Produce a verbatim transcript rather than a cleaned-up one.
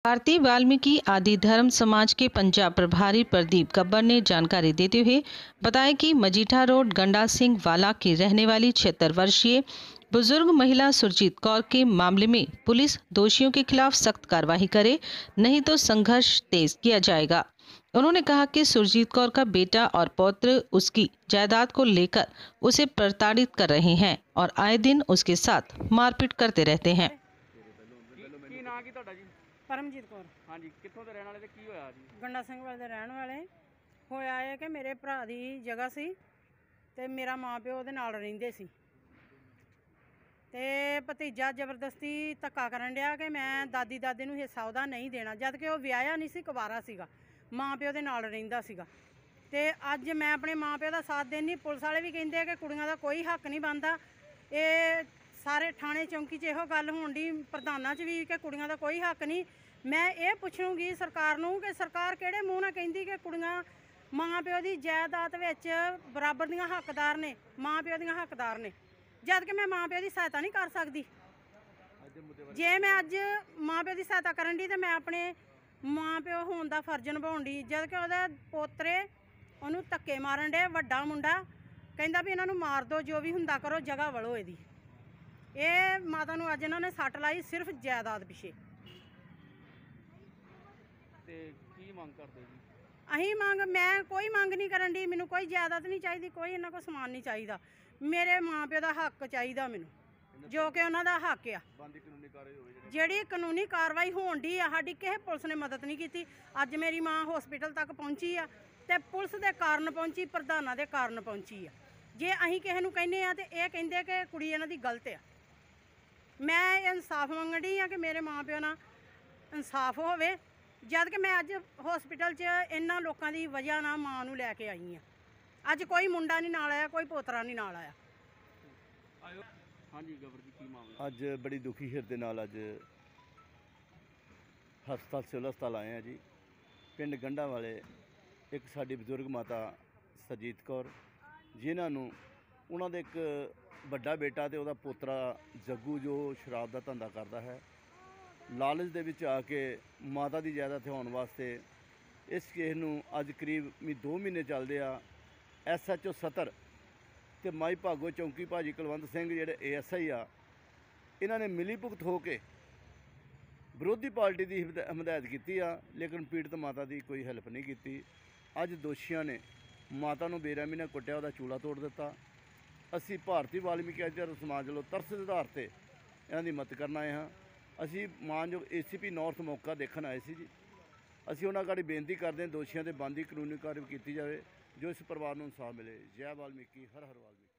भारतीय वाल्मीकि आदि धर्म समाज के पंजाब प्रभारी प्रदीप गब्बर ने जानकारी देते हुए बताया कि मजीठा रोड गंडा सिंह वाला की रहने वाली छिहत्तर वर्षीय बुजुर्ग महिला सुरजीत कौर के मामले में पुलिस दोषियों के खिलाफ सख्त कार्रवाई करे, नहीं तो संघर्ष तेज किया जाएगा। उन्होंने कहा कि सुरजीत कौर का बेटा और पौत्र उसकी जायदाद को लेकर उसे प्रताड़ित कर रहे हैं और आए दिन उसके साथ मारपीट करते रहते हैं। ਕੀ ਨਾਂ ਕੀ ਤੁਹਾਡਾ ਜੀ? परमजीत कौर ਹਾਂਜੀ, ਕਿੱਥੋਂ ਦੇ ਰਹਿਣ ਵਾਲੇ ਤੇ ਕੀ ਹੋਇਆ ਜੀ? गंडा सिंह वाले ਦੇ ਰਹਿਣ ਵਾਲੇ ਹੋਇਆ ਹੈ ਕਿ ਮੇਰੇ ਭਰਾ ਦੀ ਜਗ੍ਹਾ ਸੀ ਤੇ ਮੇਰਾ ਮਾਂ ਪਿਓ ਉਹਦੇ ਨਾਲ ਰਹਿੰਦੇ ਸੀ ਤੇ ਭਤੀਜਾ ਜ਼ਬਰਦਸਤੀ ਧੱਕਾ ਕਰਨ ਡਿਆ ਕਿ ਮੈਂ ਦਾਦੀ ਦਾਦੇ ਨੂੰ ਹਿੱਸਾ ਉਹਦਾ ਨਹੀਂ ਦੇਣਾ, ਜਦ ਕਿ ਉਹ ਵਿਆਹਿਆ ਨਹੀਂ ਸੀ, ਕੁਵਾਰਾ ਸੀਗਾ, ਮਾਂ ਪਿਓ ਦੇ ਨਾਲ ਰਹਿੰਦਾ ਸੀਗਾ। ਤੇ ਅੱਜ ਮੈਂ ਆਪਣੇ ਮਾਂ ਪਿਓ ਦਾ ਸਾਥ ਦੇਣੀ, ਪੁਲਿਸ ਵਾਲੇ ਵੀ ਕਹਿੰਦੇ ਆ ਕਿ ਕੁੜੀਆਂ ਦਾ ਕੋਈ ਹੱਕ ਨਹੀਂ ਬਣਦਾ। ਇਹ ਸਾਰੇ ਥਾਣੇ ਚੌਂਕੀ 'ਚ ਇਹੋ ਗੱਲ ਹੋਣ ਦੀ, ਪ੍ਰਧਾਨਾਂ 'ਚ ਵੀ ਕਿ ਕੁੜੀਆਂ ਦਾ ਕੋਈ ਹੱਕ ਨਹੀਂ। ਮੈਂ ਇਹ ਪੁੱਛੂੰਗੀ ਸਰਕਾਰ ਨੂੰ ਕਿ ਸਰਕਾਰ ਕਿਹੜੇ ਮੂੰਹ ਨਾਲ ਕਹਿੰਦੀ ਕਿ ਕੁੜੀਆਂ ਮਾਂ ਪਿਓ ਦੀ ਜਾਇਦਾਦ ਵਿੱਚ ਬਰਾਬਰ ਦੀਆਂ ਹੱਕਦਾਰ ਨੇ, ਮਾਂ ਪਿਓ ਦੀਆਂ ਹੱਕਦਾਰ ਨੇ, ਜਦ ਕਿ ਮੈਂ ਮਾਂ ਪਿਓ ਦੀ ਸਹਾਇਤਾ ਨਹੀਂ ਕਰ ਸਕਦੀ। ਜੇ ਮੈਂ ਅੱਜ ਮਾਂ ਪਿਓ ਦੀ ਸਹਾਇਤਾ ਕਰਨ ਦੀ ਤਾਂ ਮੈਂ ਆਪਣੇ ਮਾਂ ਪਿਓ ਹੋਣ ਦਾ ਫਰਜ਼ ਨਿਭਾਉਣ ਦੀ, ਜਦ ਕਿ ਉਹਦੇ ਪੋਤਰੇ ਉਹਨੂੰ ਧੱਕੇ ਮਾਰਨ ਡੇ, ਵੱਡਾ ਮੁੰਡਾ ਕਹਿੰਦਾ ਵੀ ਇਹਨਾਂ ਨੂੰ ਮਾਰ ਦਿਓ, ਜੋ ਵੀ ਹੁੰਦਾ ਕਰੋ, ਜਗ੍ਹਾ ਵੜੋ ਇਹਦੀ। ਇਹ ਮਾਤਾ ਨੂੰ ਅੱਜ ਇਹਨਾਂ ਨੇ ਸੱਟ ਲਾਈ ਸਿਰਫ ਜਾਇਦਾਦ ਪਿੱਛੇ। ਤੇ ਕੀ ਮੰਗ ਕਰਦੇ ਜੀ? ਅਸੀਂ ਮੰਗ ਮੈਂ ਕੋਈ ਮੰਗ ਨਹੀਂ ਕਰਨ ਦੀ, ਮੈਨੂੰ ਕੋਈ ਜਾਇਦਾਦ ਨਹੀਂ ਚਾਹੀਦੀ, ਕੋਈ ਇਹਨਾਂ ਕੋਲ ਸਮਾਨ ਨਹੀਂ ਚਾਹੀਦਾ। ਮੇਰੇ ਮਾਂ ਪਿਓ ਦਾ ਹੱਕ ਚਾਹੀਦਾ ਮੈਨੂੰ, ਜੋ ਕਿ ਉਹਨਾਂ ਦਾ ਹੱਕ ਆ। ਬੰਦੀ ਕਾਨੂੰਨੀ ਕਾਰਵਾਈ ਹੋਵੇ ਜਿਹੜੀ ਕਾਨੂੰਨੀ ਕਾਰਵਾਈ ਹੋਣ ਦੀ ਆ, ਸਾਡੀ ਕਿਸੇ ਪੁਲਿਸ ਨੇ ਮਦਦ ਨਹੀਂ ਕੀਤੀ। ਅੱਜ ਮੇਰੀ ਮਾਂ ਹਸਪੀਟਲ ਤੱਕ ਪਹੁੰਚੀ ਆ ਤੇ ਪੁਲਿਸ ਦੇ ਕਾਰਨ ਪਹੁੰਚੀ, ਪ੍ਰਧਾਨਾਂ ਦੇ ਕਾਰਨ ਪਹੁੰਚੀ ਆ। ਜੇ ਅਸੀਂ ਕਿਸੇ ਨੂੰ ਕਹਿੰਦੇ ਆ ਤੇ ਇਹ ਕਹਿੰਦੇ ਕਿ ਕੁੜੀ ਇਹਨਾਂ ਦੀ ਗਲਤ ਆ। ਮੈਂ ਇਨਸਾਫ ਮੰਗਣੀ ਆ ਕਿ ਮੇਰੇ ਮਾਂ ਪਿਓ ਨਾਲ ਇਨਸਾਫ ਹੋਵੇ, ਜਦ ਕਿ ਮੈਂ ਅੱਜ ਹਸਪੀਟਲ 'ਚ ਇਹਨਾਂ ਲੋਕਾਂ ਦੀ ਵਜ੍ਹਾ ਨਾਲ ਮਾਂ ਨੂੰ ਲੈ ਕੇ ਆਈ ਆ। ਅੱਜ ਕੋਈ ਮੁੰਡਾ ਨਹੀਂ ਨਾਲ ਆਇਆ, ਕੋਈ ਪੋਤਰਾ ਨਹੀਂ ਨਾਲ ਆਇਆ। ਹਾਂਜੀ ਗਬਰ ਜੀ, ਕੀ ਮਾਮਲਾ? ਅੱਜ ਬੜੀ ਦੁਖੀ ਹਿਰਦੇ ਨਾਲ ਅੱਜ ਹਸਪਤਾਲ ਸਿਵਲ ਹਸਪਤਾਲ ਆਏ ਆ ਜੀ। ਪਿੰਡ ਗੰਡਾ ਵਾਲੇ ਇੱਕ ਸਾਡੀ ਬਜ਼ੁਰਗ ਮਾਤਾ ਸਰਜੀਤ ਕੌਰ, ਜਿਨ੍ਹਾਂ ਨੂੰ ਉਹਨਾਂ ਦੇ ਇੱਕ ਵੱਡਾ ਬੇਟਾ ਤੇ ਉਹਦਾ ਪੋਤਰਾ ਜੱਗੂ, ਜੋ ਸ਼ਰਾਬ ਦਾ ਧੰਦਾ ਕਰਦਾ ਹੈ, ਲਾਲਚ ਦੇ ਵਿੱਚ ਆ ਕੇ ਮਾਤਾ ਦੀ ਜਾਇਦਾਦ ਥਿਆਉਣ ਵਾਸਤੇ ਇਸ ਕੇਸ ਨੂੰ ਅੱਜ ਕਰੀਬ ਵੀ ਦੋ ਮਹੀਨੇ ਚੱਲਦੇ ਆ ਐਸ ਐਚ ਓ ਸਤਰ ਤੇ ਮਾਈ ਭਾਗੋ ਚੌਂਕੀ ਭਾਜੀ ਕੁਲਵੰਤ ਸਿੰਘ ਜਿਹੜੇ ਏ ਐਸ ਆਈ ਆ, ਇਹਨਾਂ ਨੇ ਮਿਲੀ ਭੁਗਤ ਹੋ ਕੇ ਵਿਰੋਧੀ ਪਾਰਟੀ ਦੀ ਹਦਾਇਤ ਕੀਤੀ ਆ, ਲੇਕਿਨ ਪੀੜਤ ਮਾਤਾ ਦੀ ਕੋਈ ਹੈਲਪ ਨਹੀਂ ਕੀਤੀ। ਅੱਜ ਦੋਸ਼ੀਆਂ ਨੇ ਮਾਤਾ ਨੂੰ ਬੇਰਹਿਮੀ ਨਾਲ ਕੁੱਟਿਆ, ਉਹਦਾ ਚੂਲਾ ਤੋੜ ਦਿੱਤਾ। ਅਸੀਂ ਭਾਰਤੀ ਵਾਲਮੀਕੀ ਆਦਿ ਧਰਮ ਸਮਾਜ ਵੱਲੋਂ ਤਰਸ ਦੇ ਆਧਾਰ 'ਤੇ ਇਹਨਾਂ ਦੀ ਮਦਦ ਕਰਨ ਆਏ ਹਾਂ। ਅਸੀਂ ਮਾਨਯੋਗ ਏ ਸੀ ਪੀ ਨੌਰਥ ਮੌਕਾ ਦੇਖਣ ਆਏ ਸੀ ਜੀ। ਅਸੀਂ ਉਹਨਾਂ ਕੋਲ ਬੇਨਤੀ ਕਰਦੇ ਹਾਂ ਦੋਸ਼ੀਆਂ 'ਤੇ ਬਣਦੀ ਕਾਨੂੰਨੀ ਕਾਰਵਾਈ ਕੀਤੀ ਜਾਵੇ, ਜੋ ਇਸ ਪਰਿਵਾਰ ਨੂੰ ਇਨਸਾਫ ਮਿਲੇ। ਜੈ ਵਾਲਮੀਕੀ, ਹਰ ਹਰ ਵਾਲਮੀਕੀ।